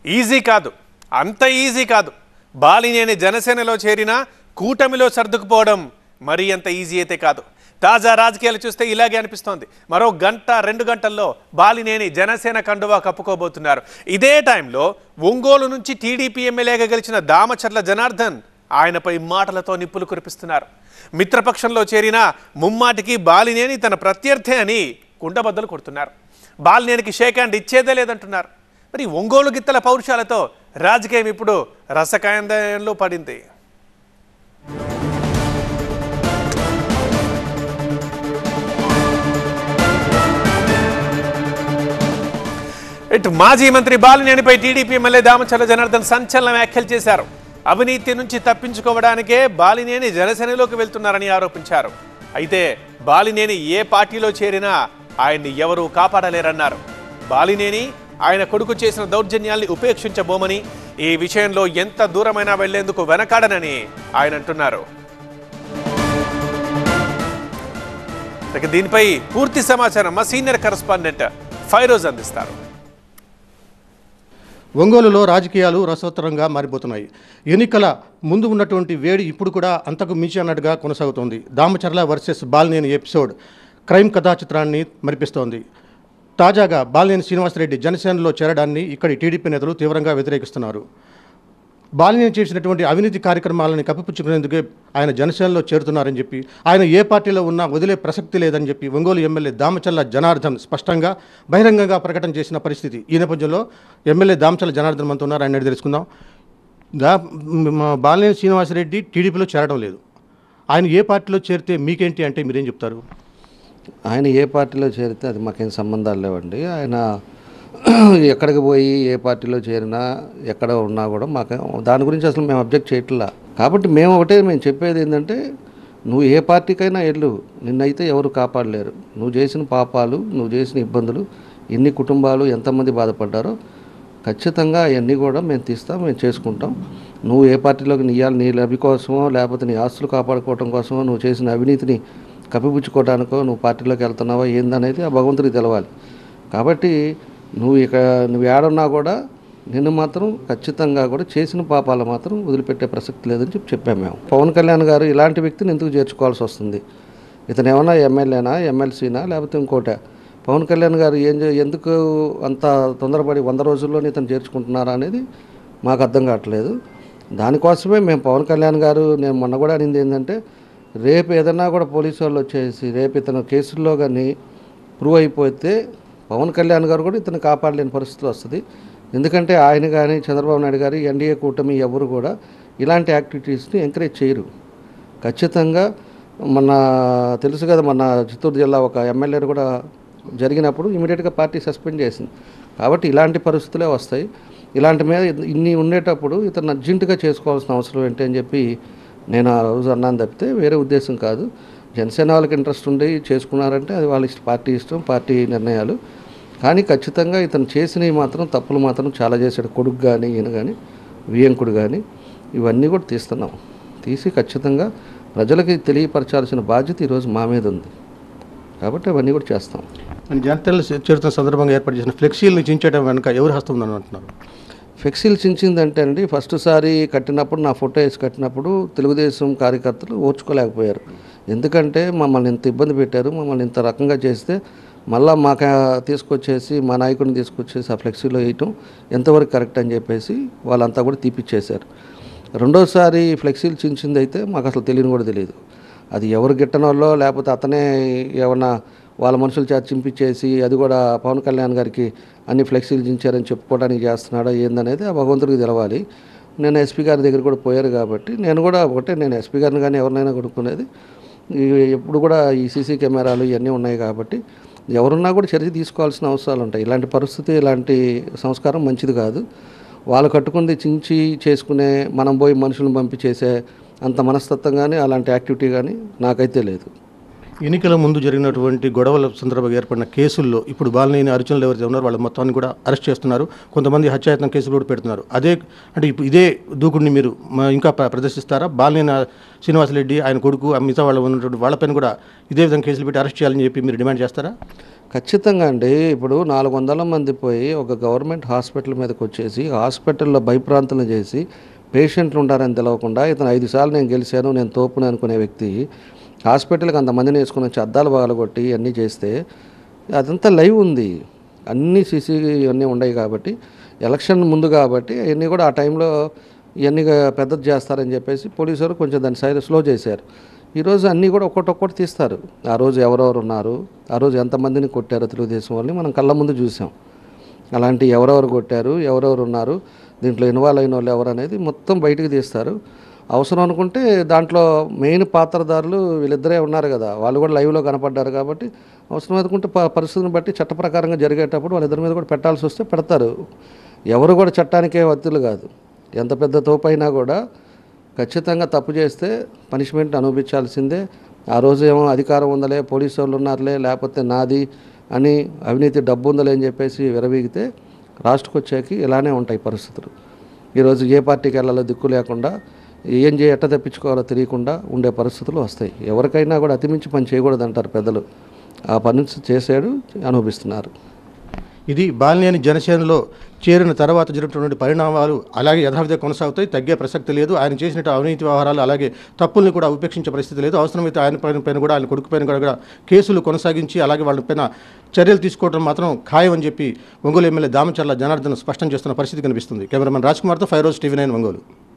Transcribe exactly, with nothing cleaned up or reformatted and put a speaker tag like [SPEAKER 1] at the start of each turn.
[SPEAKER 1] Easy కాదు, అంత easy కాదు. బాలినేని జనసేనలో చేరిన కూటమిలో సర్దుకుపోవడం మరీ అంత ఈజీ అయితే కాదు. తాజా రాజకీయాలు చూస్తే ఇలాగే అనిపిస్తోంది. మరో గంట రెండు గంటల్లో బాలినేని జనసేన కండువా కప్పుకోబోతున్నారు. ఇదే టైంలో ఒంగోలు నుంచి టీడీపీ ఎమ్మెల్యేగా గెలిచిన దామచర్ల జనార్దన్ ఆయనపై మాటలతో నిప్పులు కురిపిస్తున్నారు. మిత్రపక్షంలో చేరిన ముమ్మాటికి బాలినేని తన ప్రత్యర్థి అని కుండబద్దలు కొడుతున్నారు. బాలినేనికి షేక్ హ్యాండ్ ఇచ్చేదే లేదంటున్నారు. మరి ఒంగోలు గిత్తల పౌరుషాలతో రాజకీయం ఇప్పుడు రసకాయంలో పడింది. ఇటు మాజీ మంత్రి బాలినేనిపై టీడీపీ ఎమ్మెల్యే దామచర్ల జనార్దన్ సంచలన వ్యాఖ్యలు చేశారు. అవినీతి నుంచి తప్పించుకోవడానికే బాలినేని జనసేనలోకి వెళ్తున్నారని ఆరోపించారు. అయితే బాలినేని ఏ పార్టీలో చేరినా ఆయన్ని ఎవరూ కాపాడలేరన్నారు. బాలినేని ఆయన కొడుకు చేసిన దౌర్జన్యాల్ని ఉపేక్షించబోమని, ఈ విషయంలో ఎంత దూరమైనా వెళ్లేందుకు వెనకాడనని ఆయన అంటున్నారు. దీనిపై పూర్తి సమాచారం మా సీనియర్ కరెస్పాండెంట్ ఫైరోజ్ అందిస్తారు.
[SPEAKER 2] ఒంగోలులో రాజకీయాలు రసవత్తరంగా మారిపోతున్నాయి. ఎన్నికల ముందు ఉన్నటువంటి వేడి ఇప్పుడు కూడా అంతకు మించి అన్నట్టుగా కొనసాగుతోంది. Damacharla versus Balineni episode crime కథా చిత్రాన్ని మరిపిస్తోంది. తాజాగా బాలినేని శ్రీనివాసరెడ్డి జనసేనలో చేరడాన్ని ఇక్కడి టీడీపీ నేతలు తీవ్రంగా వ్యతిరేకిస్తున్నారు. బాలినేని చేసినటువంటి అవినీతి కార్యక్రమాలను కప్పిపుచ్చుకునేందుకే ఆయన జనసేనలో చేరుతున్నారని చెప్పి, ఆయన ఏ పార్టీలో ఉన్నా వదిలే ప్రసక్తి లేదని చెప్పి ఒంగోలు ఎమ్మెల్యే దామచర్ల జనార్దన్ స్పష్టంగా బహిరంగంగా ప్రకటన చేసిన పరిస్థితి. ఈ నేపథ్యంలో ఎమ్మెల్యే దామచర్ల జనార్దన్ మనతో ఉన్నారు, ఆయన తెలుసుకుందాం. దా బాలినేని శ్రీనివాసరెడ్డి టీడీపీలో చేరడం లేదు, ఆయన ఏ పార్టీలో చేరితే మీకేంటి అంటే మీరేం చెప్తారు?
[SPEAKER 3] ఆయన ఏ పార్టీలో చేరితే అది మాకేం సంబంధాలు లేవండి. ఆయన ఎక్కడికి పోయి ఏ పార్టీలో చేరినా ఎక్కడ ఉన్నా కూడా మాకు దాని గురించి అసలు మేము అబ్జెక్ట్ చేయట్లా. కాబట్టి మేము ఒకటే మేము చెప్పేది ఏంటంటే, నువ్వు ఏ పార్టీకైనా వెళ్ళు, నిన్నైతే ఎవరు కాపాడలేరు. నువ్వు చేసిన పాపాలు, నువ్వు చేసిన ఇబ్బందులు, ఎన్ని కుటుంబాలు ఎంతమంది బాధపడ్డారో ఖచ్చితంగా అవన్నీ కూడా మేము తీస్తాం, మేము చేసుకుంటాం. నువ్వు ఏ పార్టీలోకి నీ నీ లభి కోసమో లేకపోతే నీ ఆస్తులు కాపాడుకోవడం కోసమో నువ్వు చేసిన అవినీతిని కప్పిపుచ్చుకోవడానికో నువ్వు పార్టీలోకి వెళ్తున్నావో ఏందనేది ఆ భగవంతుడికి తెలవాలి. కాబట్టి నువ్వు ఇక నువ్వు ఏడున్నా కూడా నిన్ను మాత్రం ఖచ్చితంగా కూడా చేసిన పాపాలు మాత్రం వదిలిపెట్టే ప్రసక్తి లేదని చెప్పి చెప్పాము మేము. పవన్ కళ్యాణ్ గారు ఇలాంటి వ్యక్తిని ఎందుకు చేర్చుకోవాల్సి వస్తుంది? ఇతను ఏమన్నా ఎమ్మెల్యేనా, ఎమ్మెల్సీనా, లేకపోతే ఇంకోట? పవన్ కళ్యాణ్ గారు ఏం ఎందుకు అంత తొందరపడి వంద రోజుల్లోనే ఇతను చేర్చుకుంటున్నారా అనేది మాకు అర్థం కావట్లేదు. దానికోసమే మేము పవన్ కళ్యాణ్ గారు, నేను మొన్న కూడా అనింది ఏంటంటే, రేపు ఏదన్నా కూడా పోలీసు వాళ్ళు వచ్చేసి రేపు ఇతను కేసుల్లో కానీ ప్రూవ్ అయిపోతే పవన్ కళ్యాణ్ గారు కూడా ఇతను కాపాడలేని పరిస్థితి వస్తుంది. ఎందుకంటే ఆయన కానీ చంద్రబాబు నాయుడు గారు ఎన్డీఏ కూటమి ఎవరు కూడా ఇలాంటి యాక్టివిటీస్ని ఎంకరేజ్ చేయరు. ఖచ్చితంగా మన తెలుసు కదా, మన చిత్తూరు జిల్లా ఒక ఎమ్మెల్యేని కూడా జరిగినప్పుడు ఇమీడియట్గా పార్టీ సస్పెండ్ చేసింది. కాబట్టి ఇలాంటి పరిస్థితులే వస్తాయి. ఇలాంటి మీద ఇన్ని ఉండేటప్పుడు ఇతను అర్జెంటుగా చేసుకోవాల్సిన అవసరం ఏంటి అని చెప్పి నేను ఆ రోజు అన్నాను తప్పితే వేరే ఉద్దేశం కాదు. జనసేన వాళ్ళకి ఇంట్రెస్ట్ ఉండి చేసుకున్నారంటే అది వాళ్ళ ఇష్టం, పార్టీ ఇష్టం, పార్టీ నిర్ణయాలు. కానీ ఖచ్చితంగా ఇతను చేసినవి మాత్రం తప్పులు మాత్రం చాలా చేశాడు. కొడుకు కానీ ఈయన కానీ వియంకుడు కానీ ఇవన్నీ కూడా తీస్తున్నాం. తీసి ఖచ్చితంగా ప్రజలకి తెలియపరచాల్సిన బాధ్యత ఈరోజు మా మీద ఉంది. కాబట్టి అవన్నీ కూడా చేస్తాం.
[SPEAKER 2] జనతలు చేరుతున్న సందర్భంగా ఏర్పాటు చేసిన ఫ్లెక్సీలను చించడం వెనుక ఎవరు హస్తం ఉందని అంటున్నారు?
[SPEAKER 3] ఫ్లెక్సీలు చించిందంటే అండి, ఫస్ట్ సారి కట్టినప్పుడు నా ఫోటో వేసి కట్టినప్పుడు తెలుగుదేశం కార్యకర్తలు ఓర్చుకోలేకపోయారు. ఎందుకంటే మమ్మల్ని ఇంత ఇబ్బంది పెట్టారు, మమ్మల్ని ఇంత రకంగా చేస్తే మళ్ళీ మాకు తీసుకొచ్చేసి మా నాయకుడిని తీసుకొచ్చేసి ఆ ఫ్లెక్సీలో వేయటం ఎంతవరకు కరెక్ట్ అని చెప్పేసి వాళ్ళంతా కూడా తీపిచ్చేశారు. రెండోసారి ఫ్లెక్సీలు చించింది అయితే మాకు అసలు తెలియని కూడా తెలియదు. అది ఎవరు గిట్టనోళ్ళో లేకపోతే అతనే ఏమన్నా వాళ్ళ మనుషులు చేత చింపించేసి అది కూడా పవన్ కళ్యాణ్ గారికి అన్ని ఫ్లెక్సీలు చించారని చెప్పుకోవడానికి చేస్తున్నాడో ఏందనేది ఆ భగవంతుడికి తెలవాలి. నేను ఎస్పీ గారి దగ్గర కూడా పోయారు కాబట్టి నేను కూడా ఒకటే, నేను ఎస్పీ గారిని కానీ ఎవరినైనా కొనుక్కునేది ఎప్పుడు కూడా ఈ సీసీ కెమెరాలు ఇవన్నీ ఉన్నాయి కాబట్టి ఎవరున్నా కూడా చర్య తీసుకోవాల్సిన అవసరాలు ఉంటాయి. ఇలాంటి పరిస్థితి, ఇలాంటి సంస్కారం మంచిది కాదు. వాళ్ళు కట్టుకుంది చించి చేసుకునే మనం పోయి మనుషులను పంపి చేసే అంత మనస్తత్వం కానీ అలాంటి యాక్టివిటీ కానీ నాకైతే లేదు.
[SPEAKER 2] ఎన్నికల ముందు జరిగినటువంటి గొడవల సందర్భంగా ఏర్పడిన కేసుల్లో ఇప్పుడు బాలినేని అర్జునులు ఎవరైతే ఉన్నారో వాళ్ళ మొత్తాన్ని కూడా అరెస్ట్ చేస్తున్నారు. కొంతమంది హత్యాయత్నం కేసులు కూడా పెడుతున్నారు. అదే అంటే ఇప్పుడు ఇదే దూకుడిని మీరు మ- ఇంకా ప్ర- ప్రదర్శిస్తారా? బాలినేని శ్రీనివాసరెడ్డి ఆయన కొడుకు ఆ మిగతా వాళ్ళు ఉన్నటువంటి వాళ్ళపైన కూడా ఇదే విధంగా కేసులు పెట్టి అరెస్ట్ చేయాలని చెప్పి మీరు డిమాండ్ చేస్తారా?
[SPEAKER 3] ఖచ్చితంగా అండి. ఇప్పుడు నాలుగు వందల మంది పోయి ఒక గవర్నమెంట్ హాస్పిటల్ మీదకి వచ్చేసి హాస్పిటల్లో భయప్రాంతులను చేసి పేషెంట్లు ఉంటారని తెలవకుండా ఇతను ఐదు సార్లు నేను గెలిచాను, నేను తోపుని అనుకునే వ్యక్తి హాస్పిటల్కి అంతమందిని వేసుకుని వచ్చి అద్దాలు పగలగొట్టి ఇవన్నీ చేస్తే అదంతా లైవ్ ఉంది, అన్నీ సీసీ ఇవన్నీ ఉన్నాయి. కాబట్టి ఎలక్షన్ ముందు కాబట్టి అవన్నీ కూడా ఆ టైంలో ఇవన్నీ పెద్దది చేస్తారని చెప్పేసి పోలీసులు కొంచెం దాన్ని సైడ్ స్లో చేశారు. ఈరోజు అన్నీ కూడా ఒక్కొక్కటి తీస్తారు. ఆ రోజు ఎవరెవరు ఉన్నారు, ఆ రోజు ఎంతమందిని కొట్టారో తెలుగుదేశం వాళ్ళని మనం కళ్ళ ముందు చూసాం. అలాంటి ఎవరెవరు కొట్టారు, ఎవరెవరు ఉన్నారు, దీంట్లో ఇన్వాల్వ్ అయిన వాళ్ళు ఎవరు అనేది మొత్తం బయటకు తీస్తారు. అవసరం అనుకుంటే దాంట్లో మెయిన్ పాత్రదారులు వీళ్ళిద్దరే ఉన్నారు కదా, వాళ్ళు కూడా లైవ్లో కనపడ్డారు. కాబట్టి అవసరం అనుకుంటే ప పరిస్థితిని బట్టి చట్ట ప్రకారంగా జరిగేటప్పుడు వాళ్ళిద్దరి మీద కూడా పెట్టాల్సి వస్తే పెడతారు. ఎవరు కూడా చట్టానికే వత్తులు కాదు. ఎంత పెద్ద తోపైనా కూడా ఖచ్చితంగా తప్పు చేస్తే పనిష్మెంట్ అనుభవించాల్సిందే. ఆ రోజు ఏమో అధికారం ఉందలే, పోలీసు వాళ్ళు ఉన్నారులే, లేకపోతే నాది అని అవినీతి డబ్బు ఉందలే అని చెప్పేసి విరవీగితే రాష్ట్రకు వచ్చాకి ఇలానే ఉంటాయి పరిస్థితులు. ఈరోజు ఏ పార్టీకి వెళ్ళాలో దిక్కు లేకుండా ఏం చేయ ఎట్ట తెప్పించుకోవాలో తెలియకుండా ఉండే పరిస్థితులు వస్తాయి. ఎవరికైనా కూడా అతిమించి పని చేయకూడదు అంటారు పెద్దలు. ఆ పని చేసాడు, అనుభవిస్తున్నారు.
[SPEAKER 2] ఇది బాలినేని జనసేనలో చేరిన తర్వాత జరుగుతున్నటువంటి పరిణామాలు అలాగే యథావిధిగా కొనసాగుతాయి. తగ్గే ప్రసక్తి లేదు. ఆయన చేసినట్టు అవినీతి వ్యవహారాలు అలాగే తప్పుల్ని కూడా ఉపేక్షించే పరిస్థితి లేదు. అవసరమైతే ఆయన పైన పైన కూడా ఆయన కొడుకు పైన కూడా కేసులు కొనసాగించి అలాగే వాళ్ళ పైన చర్యలు తీసుకోవడం మాత్రం ఖాయం అని చెప్పి ఒంగోలు ఎమ్మెల్యే దామచర్ల జనార్దన్ స్పష్టం చేస్తున్న పరిస్థితి కనిపిస్తుంది. కెమెరామెన్ రాజ్ కుమార్తో ఫైరోజ్ టీవీ నైన్ ఒంగోలు.